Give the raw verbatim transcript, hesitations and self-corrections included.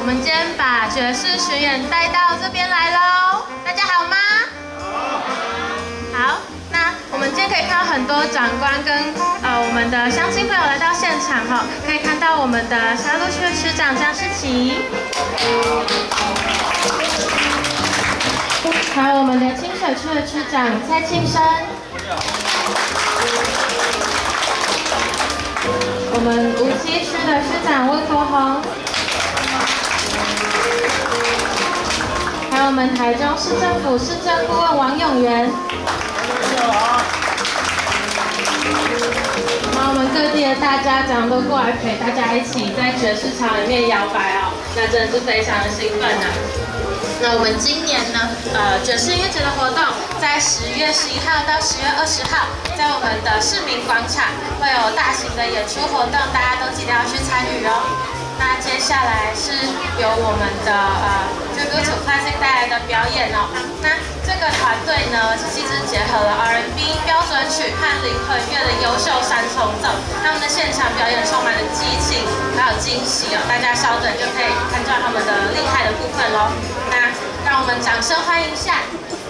们今天把爵士巡演带到这边来喽，大家好吗？好。好，那我们今天可以看到很多长官跟呃我们的乡亲朋友来到现场哈，可以看到我们的沙鹿区的区长江诗琪，还有我们的清水区的区长蔡庆生。 我们无锡区的区长温国宏，还有我们台中市政府市政顾问王永元，然后我们各地的大家长都过来陪大家一起在爵士场里面摇摆哦，那真的是非常的兴奋啊！那我们今年呢，呃，爵士音乐节的活动在十月十一号到十月二十号，在我们的市民广场会有大型的演出活动，大家都记得要去参与哦。那接下来是由我们的呃 Tribute to Classic 带来的表演哦。那这个团队呢，其实结合了 R and B 标准曲和灵魂乐的优秀三重奏，他们的现场表演充满了激情，还有惊喜哦。大家稍等就可以看到他们的厉害的部分喽。那让我们掌声欢迎一下。